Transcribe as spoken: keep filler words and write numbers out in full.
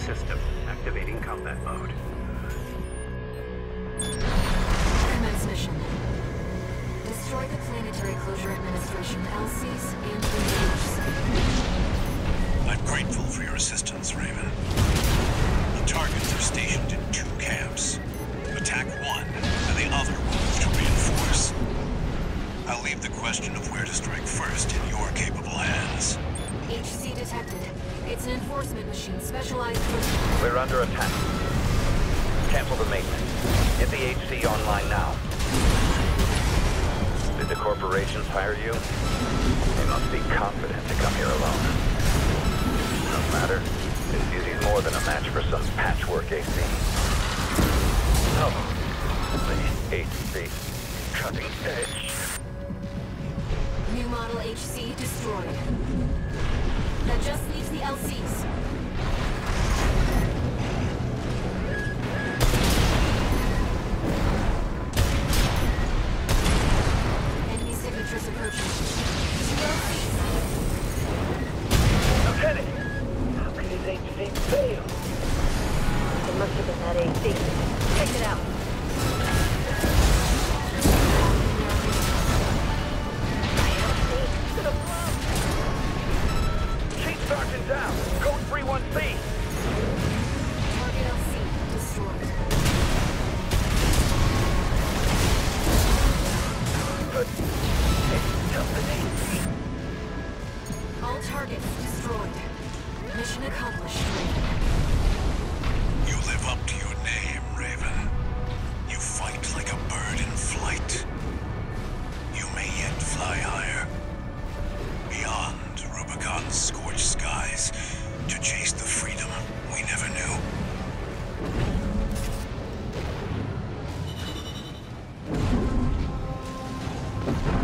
system. Activating combat mode. Commence mission. Destroy the Planetary Closure Administration L Cs and engage. I'm grateful for your assistance, Raven. The targets are stationed in two camps. Attack one, and the other will move to reinforce. I'll leave the question of where to strike first in your capable hands. H C detected. It's an enforcement machine specialized for... We're under attack. Cancel the maintenance. Get the H C online now. Did the corporations hire you? They must be confident to come here alone. No matter. This beauty's more than a match for some patchwork A C. Oh, the H C. Cutting edge. New model H C destroyed. That just leaves the L Cs. Enemy signatures approaching. Two L Cs. Lieutenant! How could his H C fail? It must have been that A C. Check it out. Sergeant down! Code three one C! Target L C destroyed. But it's company. All targets destroyed. Mission accomplished. You live up to your name, Raven. You fight like a bird in flight. You may yet fly higher. Beyond Rubicon's scorched skies, to chase the freedom we never knew.